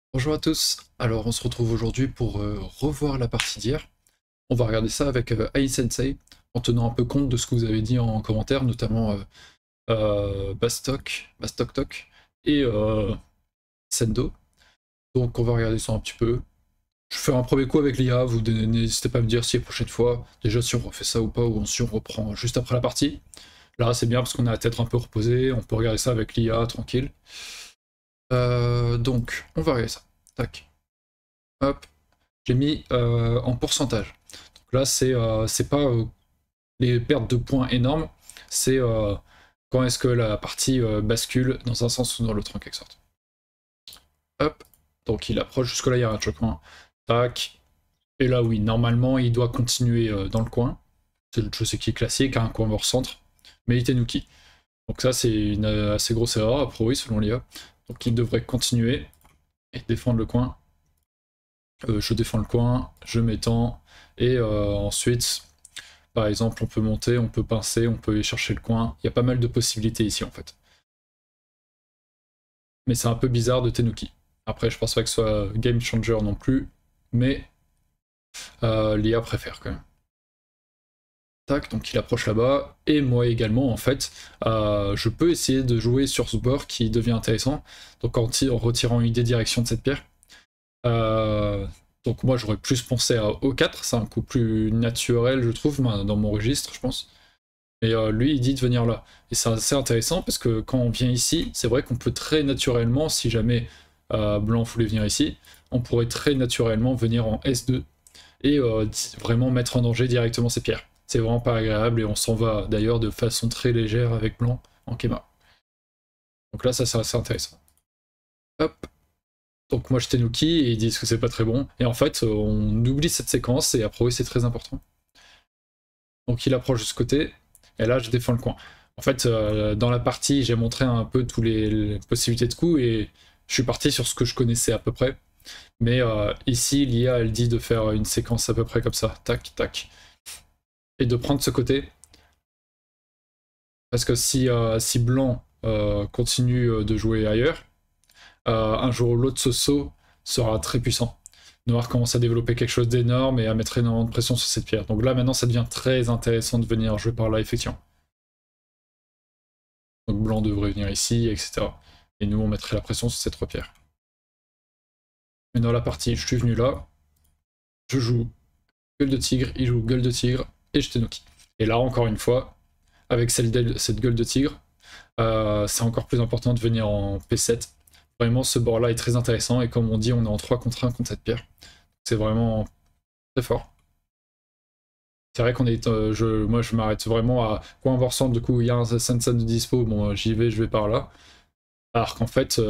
Bonjour à tous, alors on se retrouve aujourd'hui pour revoir la partie d'hier. On va regarder ça avec Ai Sensei, en tenant un peu compte de ce que vous avez dit en commentaire, notamment Bastok Tok et Sendo. Donc on va regarder ça un petit peu. Je fais un premier coup avec l'IA, vous n'hésitez pas à me dire si la prochaine fois, déjà si on refait ça ou pas, ou si on reprend juste après la partie. Là c'est bien parce qu'on a la tête un peu reposée, on peut regarder ça avec l'IA tranquille. Donc on va regarder ça. Tac. Hop. J'ai mis en pourcentage. Donc là, c'est pas les pertes de points énormes, c'est quand est-ce que la partie bascule dans un sens ou dans l'autre en quelque sorte. Hop, donc il approche, jusque-là il y a un choquement. Tac, et là oui, normalement il doit continuer dans le coin. C'est le chose qui est classique, un coin mort centre, mais il Tenuki. Donc ça c'est une assez grosse erreur, a priori selon l'IA. Donc il devrait continuer et défendre le coin. Je défends le coin, je m'étends, et ensuite, par exemple, on peut monter, on peut pincer, on peut aller chercher le coin. Il y a pas mal de possibilités ici en fait. Mais c'est un peu bizarre de Tenuki. Après, je pense pas que ce soit game changer non plus, mais l'IA préfère quand même. Tac, donc il approche là-bas, et moi également en fait, je peux essayer de jouer sur ce bord qui devient intéressant, donc en retirant une des directions de cette pierre. Donc moi j'aurais plus pensé à O4, c'est un coup plus naturel je trouve dans mon registre je pense. Mais lui il dit de venir là. Et c'est assez intéressant parce que quand on vient ici, c'est vrai qu'on peut très naturellement, si jamais Blanc voulait venir ici, on pourrait très naturellement venir en S2 et vraiment mettre en danger directement ces pierres. C'est vraiment pas agréable et on s'en va d'ailleurs de façon très légère avec Blanc en Kema. Donc là ça c'est assez intéressant. Hop. Donc moi je Tenuki et ils disent que c'est pas très bon. Et en fait on oublie cette séquence et après c'est très important. Donc il approche de ce côté et là je défends le coin. En fait dans la partie j'ai montré un peu toutes les possibilités de coups et je suis parti sur ce que je connaissais à peu près. Mais ici l'IA elle dit de faire une séquence à peu près comme ça. Tac tac. Et de prendre ce côté. Parce que si Blanc continue de jouer ailleurs, un jour ou l'autre, ce saut sera très puissant. Noir commence à développer quelque chose d'énorme et à mettre énormément de pression sur cette pierre. Donc là, maintenant, ça devient très intéressant de venir jouer par là, effectivement. Donc Blanc devrait venir ici, etc. Et nous, on mettrait la pression sur ces trois pierres. Mais dans la partie, je suis venu là, je joue gueule de tigre, il joue gueule de tigre, et je Tenuki. Et là, encore une fois, avec cette gueule de tigre, c'est encore plus important de venir en P7. Vraiment, ce bord-là est très intéressant, et comme on dit, on est en 3 contre 1 contre cette pierre. C'est vraiment très fort. C'est vrai qu'on est, moi je m'arrête vraiment à coin voir centre, du coup il y a un Sansan de dispo, bon j'y vais, je vais par là. Alors qu'en fait,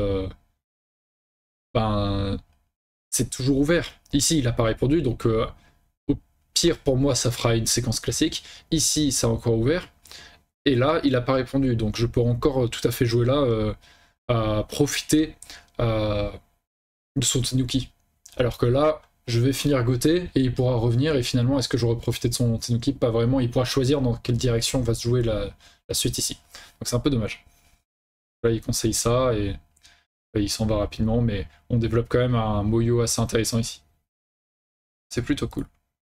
ben, c'est toujours ouvert. Ici il a pas répondu, donc au pire pour moi ça fera une séquence classique. Ici c'est encore ouvert, et là il a pas répondu, donc je peux encore tout à fait jouer là, à profiter de son Tenuki. Alors que là, je vais finir Goté et il pourra revenir, et finalement, est-ce que j'aurais profité de son Tenuki? Pas vraiment, il pourra choisir dans quelle direction va se jouer la suite ici. Donc c'est un peu dommage. Là, il conseille ça et il s'en va rapidement, mais on développe quand même un Moyo assez intéressant ici. C'est plutôt cool.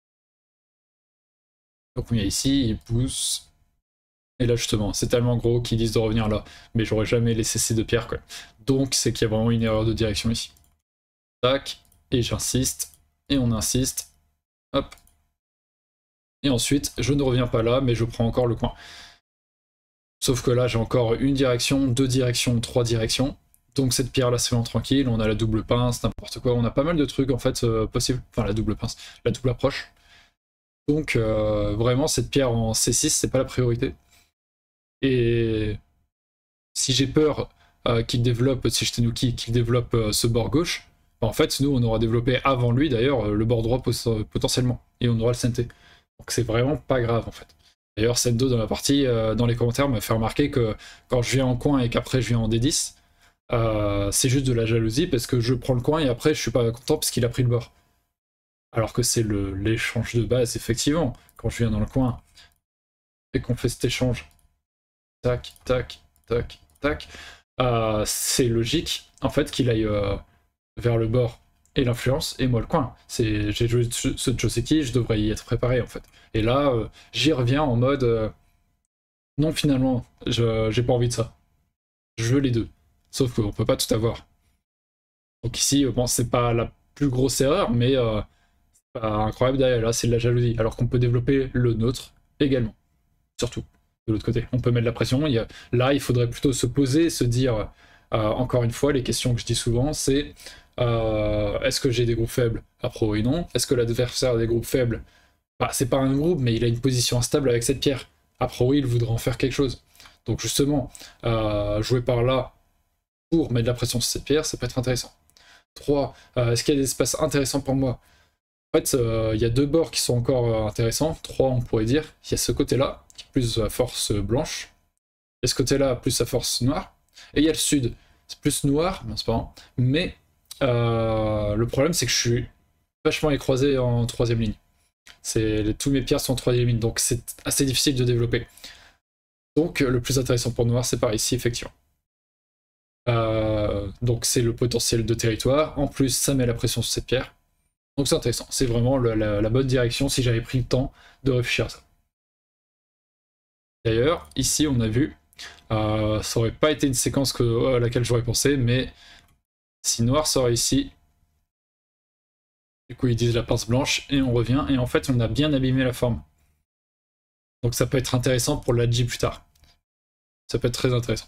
Donc on est ici, il pousse. Et là justement, c'est tellement gros qu'ils disent de revenir là. Mais j'aurais jamais laissé ces deux pierres quoi. Donc c'est qu'il y a vraiment une erreur de direction ici. Tac, et j'insiste, et on insiste. Hop. Et ensuite, je ne reviens pas là, mais je prends encore le coin. Sauf que là, j'ai encore une direction, deux directions, trois directions. Donc cette pierre là, c'est vraiment tranquille. On a la double pince, n'importe quoi. On a pas mal de trucs en fait possibles. Enfin, la double pince, la double approche. Donc vraiment, cette pierre en C6, c'est pas la priorité. Et si j'ai peur qu'il développe, si je Tenuki, qu'il développe ce bord gauche, bah, en fait, nous, on aura développé avant lui d'ailleurs le bord droit potentiellement. Et on aura le CNT. Donc c'est vraiment pas grave en fait. D'ailleurs, Sendo dans la partie, dans les commentaires, m'a fait remarquer que quand je viens en coin et qu'après je viens en D10, c'est juste de la jalousie parce que je prends le coin et après je suis pas content parce qu'il a pris le bord. Alors que c'est l'échange de base, effectivement. Quand je viens dans le coin et qu'on fait cet échange, tac, tac, tac, tac, c'est logique en fait qu'il aille vers le bord et l'influence, et moi le coin. J'ai joué ce Joseki, je devrais y être préparé en fait. Et là, j'y reviens en mode non, finalement, j'ai pas envie de ça. Je veux les deux. Sauf qu'on peut pas tout avoir. Donc ici, bon, c'est pas la plus grosse erreur, mais c'est pas incroyable derrière. Là, c'est de la jalousie. Alors qu'on peut développer le nôtre également. Surtout, de l'autre côté. On peut mettre la pression. Là, il faudrait plutôt se poser et se dire, encore une fois, les questions que je dis souvent, c'est est-ce que j'ai des groupes faibles? A priori non. Est-ce que l'adversaire a des groupes faibles? Bah, c'est pas un groupe, mais il a une position instable avec cette pierre. A priori, il voudrait en faire quelque chose. Donc justement, jouer par là pour mettre de la pression sur cette pierre, ça peut être intéressant. 3. Est-ce qu'il y a des espaces intéressants pour moi? En fait, il y a deux bords qui sont encore intéressants. 3, on pourrait dire. Il y a ce côté-là, qui est plus à force blanche. Il y a ce côté-là, plus à force noire. Et il y a le sud. C'est plus noir, c'est pas grave. Mais le problème, c'est que je suis vachement écrasé en troisième ligne. Tous mes pierres sont en troisième ligne, donc c'est assez difficile de développer. Donc le plus intéressant pour noir, c'est par ici, effectivement. Donc c'est le potentiel de territoire. En plus, ça met la pression sur cette pierre. Donc c'est intéressant. C'est vraiment la bonne direction si j'avais pris le temps de réfléchir à ça. D'ailleurs, ici, on a vu, ça aurait pas été une séquence à laquelle j'aurais pensé, mais si noir sort ici, du coup ils disent la pince blanche, et on revient, et en fait on a bien abîmé la forme. Donc ça peut être intéressant pour l'Adji plus tard. Ça peut être très intéressant.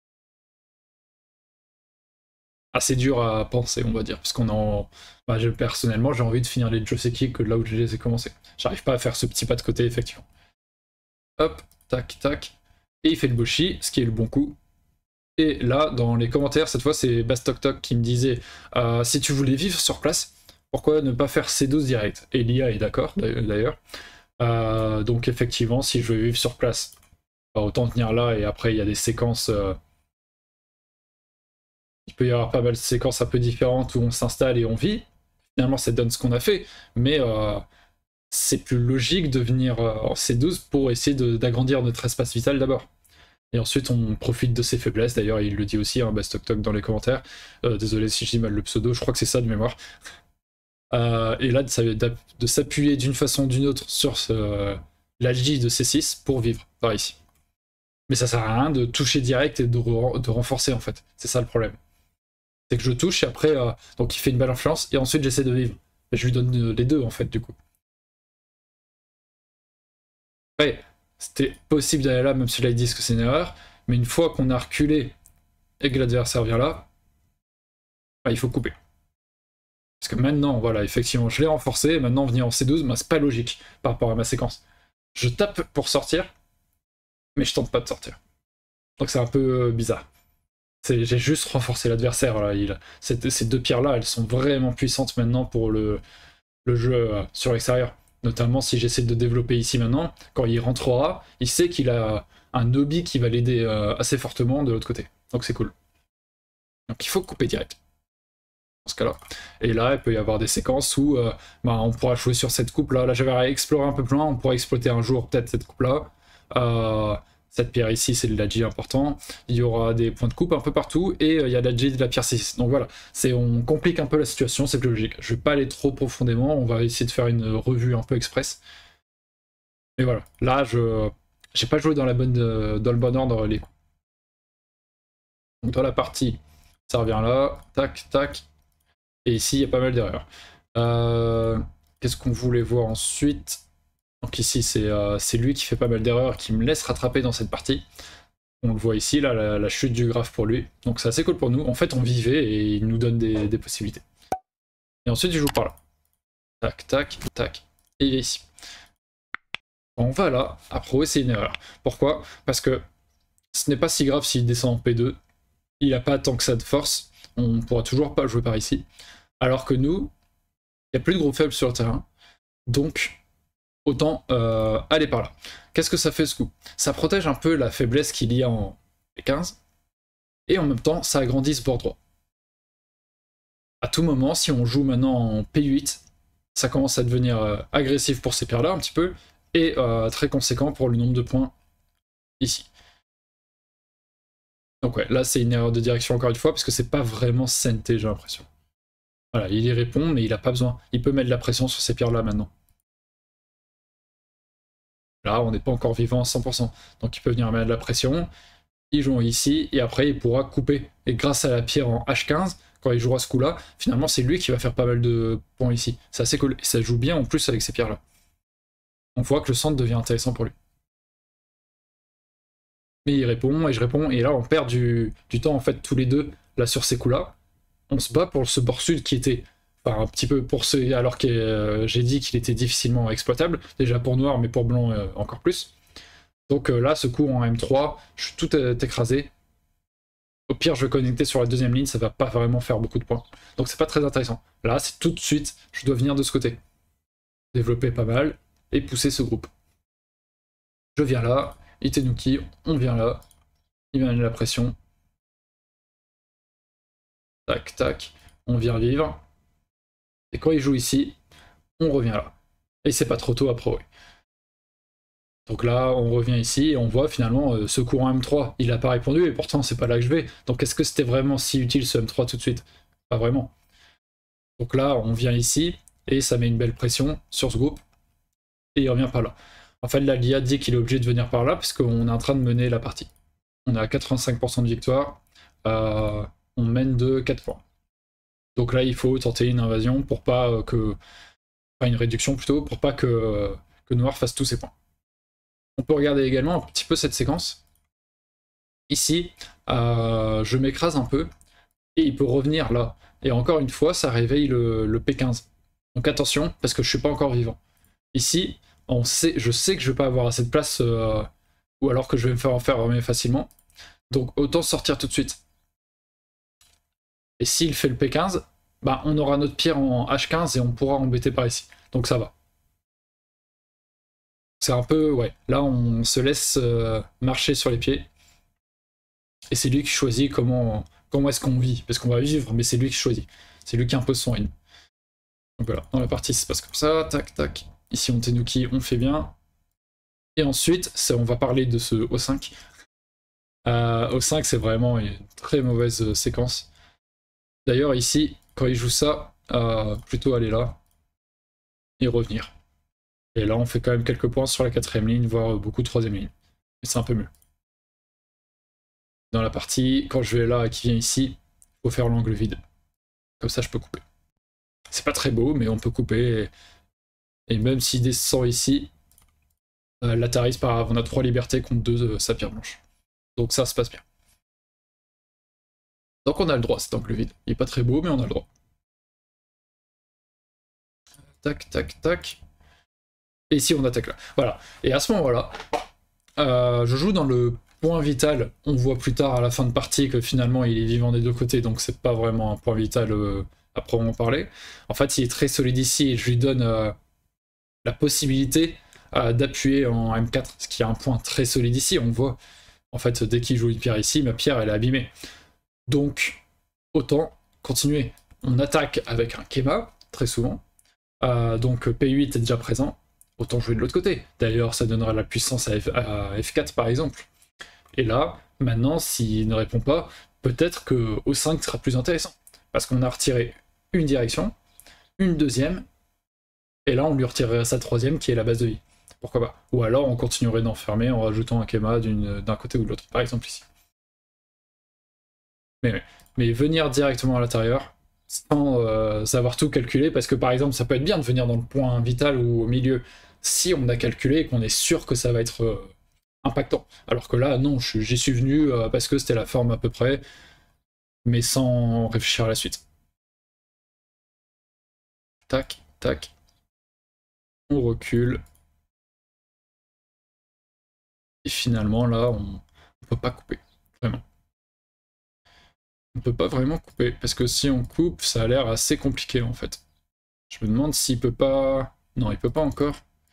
Assez dur à penser, on va dire, parce qu'on en... Bah, personnellement, j'ai envie de finir les Joseki que là où je les ai commencés. J'arrive pas à faire ce petit pas de côté, effectivement. Hop, tac, tac. Et il fait le Boshi, ce qui est le bon coup. Et là, dans les commentaires, cette fois, c'est Bastoktok qui me disait si tu voulais vivre sur place, pourquoi ne pas faire C12 direct? Et l'IA est d'accord, d'ailleurs. Donc, effectivement, si je veux vivre sur place, bah, autant tenir là, et après, il y a des séquences... Il peut y avoir pas mal de séquences un peu différentes où on s'installe et on vit. Finalement, ça donne ce qu'on a fait, mais c'est plus logique de venir en C12 pour essayer d'agrandir notre espace vital d'abord. Et ensuite, on profite de ses faiblesses. D'ailleurs, il le dit aussi, hein, Bastoktok dans les commentaires. Désolé si je dis mal le pseudo, je crois que c'est ça de mémoire. Et là, de s'appuyer d'une façon ou d'une autre sur l'Algi de C6 pour vivre par ici. Mais ça sert à rien de toucher direct et de renforcer, en fait. C'est ça le problème. C'est que je touche et après, donc il fait une belle influence et ensuite j'essaie de vivre. Et je lui donne les deux, en fait, du coup. Ouais, c'était possible d'aller là, même si là ils disent que c'est une erreur. Mais une fois qu'on a reculé et que l'adversaire vient là, bah, il faut couper. Parce que maintenant, voilà, effectivement, je l'ai renforcé, et maintenant venir en C12, bah, c'est pas logique par rapport à ma séquence. Je tape pour sortir, mais je tente pas de sortir. Donc c'est un peu bizarre. J'ai juste renforcé l'adversaire. Ces deux pierres-là, elles sont vraiment puissantes maintenant pour le jeu sur l'extérieur. Notamment si j'essaie de développer ici maintenant, quand il rentrera, il sait qu'il a un obi qui va l'aider assez fortement de l'autre côté. Donc c'est cool. Donc il faut couper direct. Dans ce cas-là. Et là, il peut y avoir des séquences où bah, on pourra jouer sur cette coupe-là. Là, j'avais exploré un peu plus loin, on pourra exploiter un jour peut-être cette coupe-là. Cette pierre ici, c'est de l'Adji important. Il y aura des points de coupe un peu partout, et il y a l'Adji de la pierre 6. Donc voilà, on complique un peu la situation, c'est plus logique. Je vais pas aller trop profondément, on va essayer de faire une revue un peu express. Mais voilà, là, j'ai pas joué dans le bon ordre les coups. Donc dans la partie, ça revient là, tac, tac. Et ici, il y a pas mal d'erreurs. Qu'est-ce qu'on voulait voir ensuite? Donc ici, c'est lui qui fait pas mal d'erreurs, qui me laisse rattraper dans cette partie. On le voit ici, là, la chute du graphe pour lui. Donc c'est assez cool pour nous. En fait, on vivait et il nous donne des possibilités. Et ensuite, il joue par là. Tac, tac, tac. Et il est ici. On va là, à prouver, c'est une erreur. Pourquoi? Parce que ce n'est pas si grave s'il descend en P2. Il n'a pas tant que ça de force. On pourra toujours pas jouer par ici. Alors que nous, il n'y a plus de gros faibles sur le terrain. Donc, autant aller par là. Qu'est-ce que ça fait ce coup? Ça protège un peu la faiblesse qu'il y a en P15, et en même temps, ça agrandit ce bord droit. À tout moment, si on joue maintenant en P8, ça commence à devenir agressif pour ces paires-là un petit peu, et très conséquent pour le nombre de points ici. Donc ouais, là c'est une erreur de direction encore une fois, parce que c'est pas vraiment Sente, j'ai l'impression. Voilà, il y répond, mais il n'a pas besoin. Il peut mettre de la pression sur ces pierres-là maintenant. Là, on n'est pas encore vivant à 100%. Donc il peut venir mettre de la pression. Il joue ici, et après il pourra couper. Et grâce à la pierre en H15, quand il jouera ce coup-là, finalement c'est lui qui va faire pas mal de points ici. C'est assez cool. Et ça joue bien en plus avec ces pierres-là. On voit que le centre devient intéressant pour lui. Mais il répond, et je réponds, et là on perd du temps en fait tous les deux, là sur ces coups-là. On se bat pour ce bord sud qui était, enfin un petit peu pour ce, alors que j'ai dit qu'il était difficilement exploitable, déjà pour noir, mais pour blanc encore plus. Donc là, ce coup en M3, je suis tout écrasé. Au pire, je vais connecter sur la deuxième ligne, ça va pas vraiment faire beaucoup de points. Donc c'est pas très intéressant. Là, c'est tout de suite, je dois venir de ce côté. Développer pas mal, et pousser ce groupe. Je viens là, Itenuki, on vient là, il met la pression. Tac, tac, on vient vivre. Et quand il joue ici, on revient là. Et c'est pas trop tôt après. Ouais. Donc là, on revient ici et on voit finalement ce courant M3, il n'a pas répondu et pourtant c'est pas là que je vais. Donc est-ce que c'était vraiment si utile ce M3 tout de suite? Pas vraiment. Donc là, on vient ici et ça met une belle pression sur ce groupe et il revient pas là. En fait, là, l'IA dit qu'il est obligé de venir par là parce qu'on est en train de mener la partie. On est à 85% de victoire, on mène de 4 points. Donc là, il faut tenter une invasion pour pas que... Enfin, une réduction plutôt, pour pas que Noir fasse tous ses points. On peut regarder également un petit peu cette séquence. Ici, je m'écrase un peu, et il peut revenir là. Et encore une fois, ça réveille le P15. Donc attention, parce que je suis pas encore vivant. Ici, je sais que je vais pas avoir assez de place, ou alors que je vais me faire en faire revenir facilement. Donc autant sortir tout de suite. Et s'il fait le P15, bah, on aura notre pierre en H15 et on pourra embêter par ici. Donc ça va. C'est un peu, ouais, là on se laisse marcher sur les pieds. Et c'est lui qui choisit comment est-ce qu'on vit. Parce qu'on va vivre, mais c'est lui qui choisit. C'est lui qui impose son rythme. Donc voilà, dans la partie ça se passe comme ça, tac, tac. Ici on Tenuki, on fait bien. Et ensuite, on va parler de ce O5. O5 c'est vraiment une très mauvaise séquence. D'ailleurs ici, quand il joue ça, plutôt aller là et revenir. Et là, on fait quand même quelques points sur la 4ème ligne, voire beaucoup 3ème ligne. Mais c'est un peu mieux. Dans la partie, quand je vais là et qu'il vient ici, il faut faire l'angle vide. Comme ça, je peux couper. C'est pas très beau, mais on peut couper. Et même s'il descend ici, l'Ataris, par on a 3 libertés contre 2 de sa pierre blanche. Donc ça se passe bien. Donc on a le droit, cet angle vide. Il est pas très beau, mais on a le droit. Tac, tac, tac. Et ici, on attaque là. Voilà. Et à ce moment-là, je joue dans le point vital. On voit plus tard à la fin de partie que finalement, il est vivant des deux côtés, donc c'est pas vraiment un point vital à proprement parler. En fait, il est très solide ici et je lui donne la possibilité d'appuyer en M4, ce qui est un point très solide ici. On voit, en fait, dès qu'il joue une pierre ici, ma pierre, elle est abîmée. Donc, autant continuer. On attaque avec un Kema, très souvent. Donc P8 est déjà présent. Autant jouer de l'autre côté. D'ailleurs, ça donnera la puissance à F4 par exemple. Et là, maintenant, s'il ne répond pas, peut-être que O5 sera plus intéressant. Parce qu'on a retiré une direction, une deuxième, et là on lui retirerait sa troisième qui est la base de vie. Pourquoi pas? Ou alors on continuerait d'enfermer en rajoutant un Kema d'un côté ou de l'autre, par exemple ici. Mais venir directement à l'intérieur, sans savoir tout calculer, parce que par exemple ça peut être bien de venir dans le point vital ou au milieu, si on a calculé et qu'on est sûr que ça va être impactant. Alors que là, non, j'y suis venu parce que c'était la forme à peu près, mais sans réfléchir à la suite. Tac, tac. On recule. Et finalement, là, on peut pas couper. Vraiment. On peut pas vraiment couper, parce que si on coupe, ça a l'air assez compliqué en fait. Je me demande s'il peut pas... Non, il peut pas encore.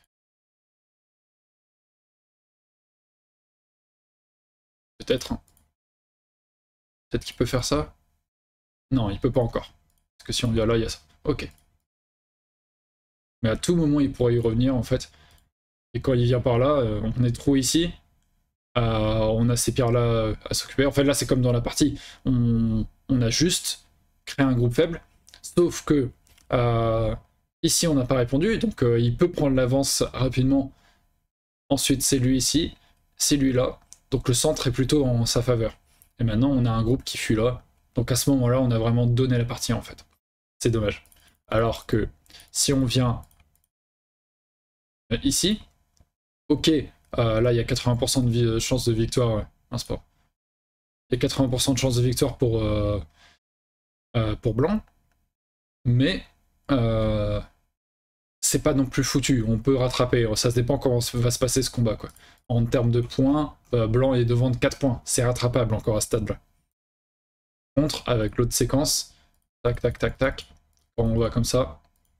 Peut-être. Hein. Peut-être qu'il peut faire ça. Non, il peut pas encore. Parce que si on vient là, il y a ça. Ok. Mais à tout moment, il pourrait y revenir en fait. Et quand il vient par là, on est trop ici. On a ces pierres-là à s'occuper. En fait, là, c'est comme dans la partie. On a juste créé un groupe faible. Sauf que ici on n'a pas répondu, donc il peut prendre l'avance rapidement. Ensuite c'est lui ici, c'est lui là, donc le centre est plutôt en sa faveur. Et maintenant on a un groupe qui fuit là, donc à ce moment-là on a vraiment donné la partie en fait. C'est dommage. Alors que si on vient ici, ok, là il y a 80% de chance de victoire, ouais, un sport. Il y a 80% de chance de victoire pour blanc, mais c'est pas non plus foutu, on peut rattraper, ça se dépend comment va se passer ce combat, quoi. En termes de points, blanc est devant de 4 points, c'est rattrapable encore à ce stade-là. Contre, avec l'autre séquence, tac, tac, tac, tac, quand on va comme ça,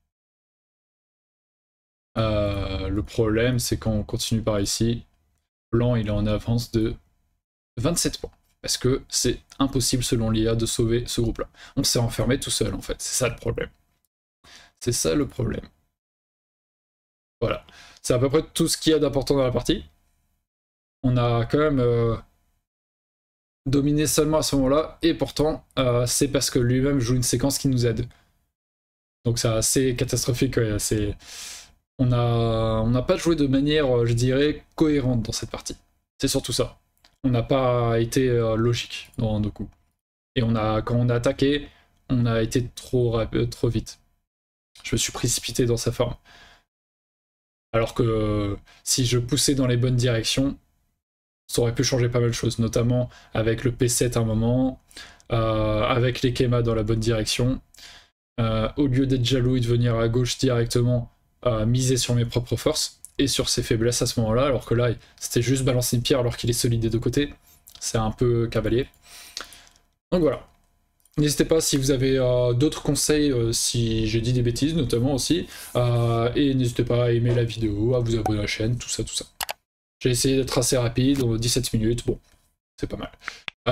le problème c'est quand on continue par ici, blanc il est en avance de 27 points. Parce que c'est impossible selon l'IA de sauver ce groupe-là. On s'est enfermé tout seul en fait, c'est ça le problème. C'est ça le problème. Voilà. C'est à peu près tout ce qu'il y a d'important dans la partie. On a quand même dominé seulement à ce moment-là, et pourtant c'est parce que lui-même joue une séquence qui nous aide. Donc c'est assez catastrophique, ouais. On n'a pas joué de manière, je dirais, cohérente dans cette partie. C'est surtout ça. On n'a pas été logique dans nos coups. Et quand on a attaqué, on a été trop vite. Je me suis précipité dans sa forme. Alors que si je poussais dans les bonnes directions, ça aurait pu changer pas mal de choses, notamment avec le P7 à un moment, avec les Kema dans la bonne direction. Au lieu d'être jaloux et de venir à gauche directement, miser sur mes propres forces et sur ses faiblesses à ce moment-là, alors que là, c'était juste balancer une pierre alors qu'il est solide des deux côtés. C'est un peu cavalier. Donc voilà. N'hésitez pas si vous avez d'autres conseils, si j'ai dit des bêtises notamment aussi, et n'hésitez pas à aimer la vidéo, à vous abonner à la chaîne, tout ça, tout ça. J'ai essayé d'être assez rapide, 17 minutes, bon, c'est pas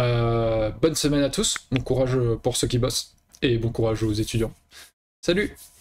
mal. Bonne semaine à tous, bon courage pour ceux qui bossent, et bon courage aux étudiants. Salut!